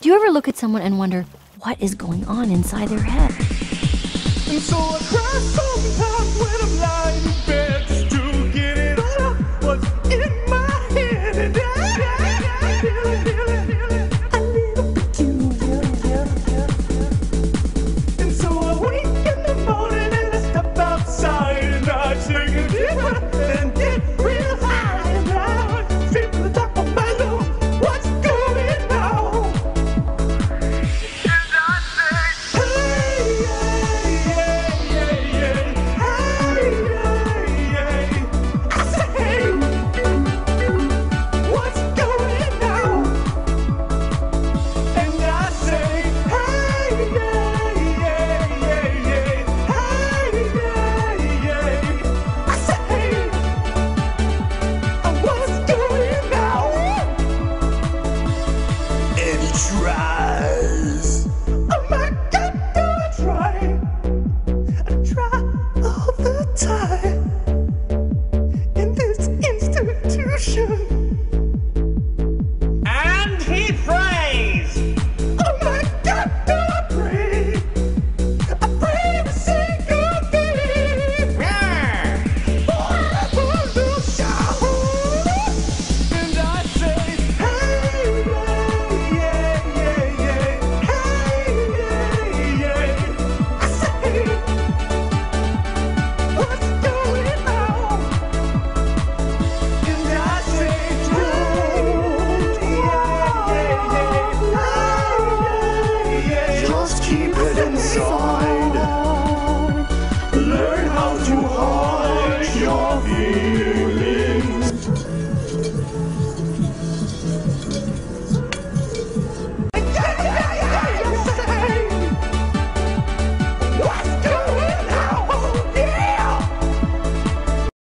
Do you ever look at someone and wonder what is going on inside their head? And so I cry sometimes when I'm lying in bed to get it all out what's in my head. And I need a bit you. And so I wake in the morning and I step outside and I take a deep breath and get real high. And I feel the top of my lungs. What's going on? And I say, hey, yeah, yeah, yeah, hey, yeah, yeah. I say, hey, what's going on? And I say, hey, yeah, yeah, yeah, yeah, hey, yeah, yeah. I say, hey, what's going on? And he tries. Oh my God, do I try? I try all the time in this institution. And he prays. Oh my God, do I pray? I pray every single day. For a little shout. And I say, hey, yeah, yeah, yeah, hey, yeah, yeah. I say, what's going on? And I say, don't, yeah, yeah, yeah. Just keep it inside. Learn how to hide your feelings.